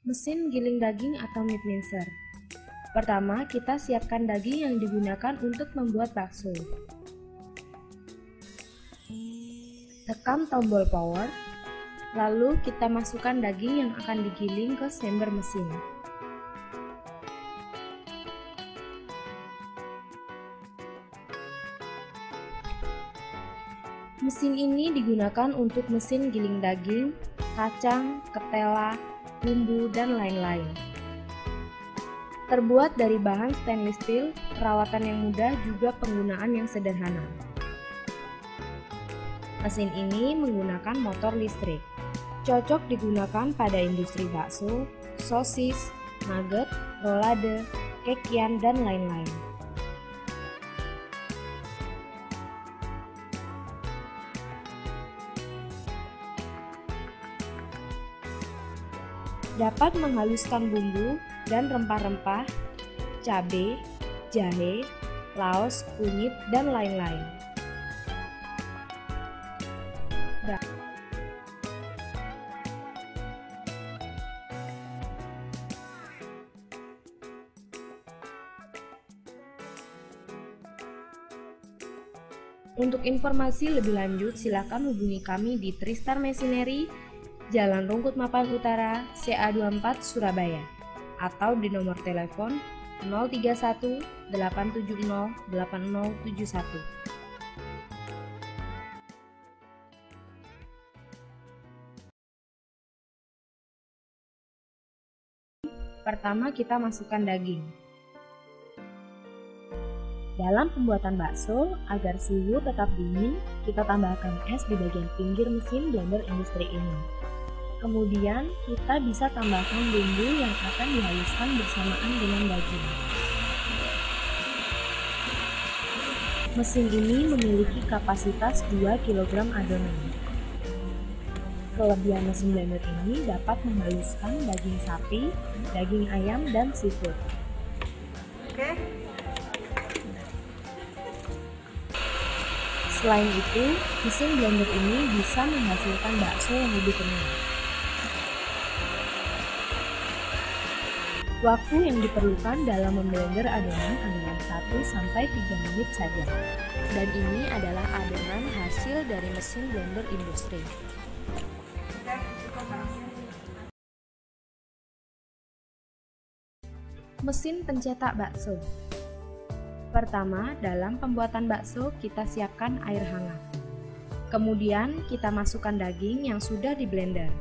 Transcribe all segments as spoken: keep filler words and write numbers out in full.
Mesin giling daging atau meat mincer. Pertama, kita siapkan daging yang digunakan untuk membuat bakso. Tekan tombol power, lalu kita masukkan daging yang akan digiling ke chamber mesin. Mesin ini digunakan untuk mesin giling daging, kacang, ketela, bumbu, dan lain-lain. Terbuat dari bahan stainless steel, perawatan yang mudah juga penggunaan yang sederhana. Mesin ini menggunakan motor listrik. Cocok digunakan pada industri bakso, sosis, nugget, rolade, kekian, dan lain-lain. Dapat menghaluskan bumbu dan rempah-rempah, cabai, jahe, laos, kunyit, dan lain-lain. Untuk informasi lebih lanjut, silakan hubungi kami di Tristar Machinery, Jalan Rungkut Mapan Utara, C A dua puluh empat, Surabaya, atau di nomor telepon nol tiga satu delapan tujuh nol delapan nol tujuh satu. Pertama, kita masukkan daging. Dalam pembuatan bakso, agar suhu tetap dingin, kita tambahkan es di bagian pinggir mesin blender industri ini. Kemudian, kita bisa tambahkan bumbu yang akan dihaluskan bersamaan dengan daging. Mesin ini memiliki kapasitas dua kilogram adonan. Kelebihan mesin blender ini dapat menghaluskan daging sapi, daging ayam, dan seafood. Oke. Selain itu, mesin blender ini bisa menghasilkan bakso yang lebih kenyal. Waktu yang diperlukan dalam memblender adonan adalah satu sampai tiga menit saja. Dan ini adalah adonan hasil dari mesin blender industri. Mesin pencetak bakso. Pertama, dalam pembuatan bakso kita siapkan air hangat. Kemudian kita masukkan daging yang sudah di blender.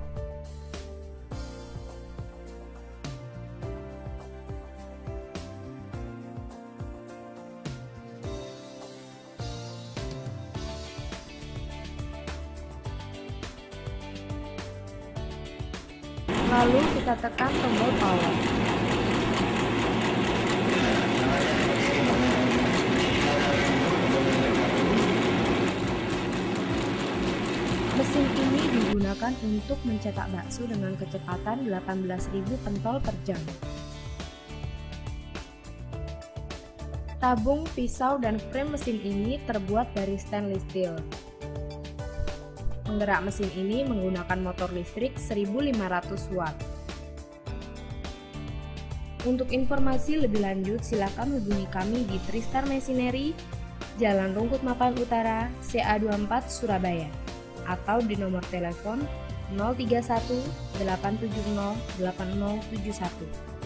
Lalu kita tekan tombol power. Mesin ini digunakan untuk mencetak bakso dengan kecepatan delapan belas ribu pentol per jam. Tabung, pisau, dan frame mesin ini terbuat dari stainless steel. Penggerak mesin ini menggunakan motor listrik seribu lima ratus watt. Untuk informasi lebih lanjut, silakan hubungi kami di Tristar Machinery, Jalan Rungkut Mapan Utara, C A dua puluh empat, Surabaya, atau di nomor telepon nol tiga satu delapan tujuh nol delapan nol tujuh satu.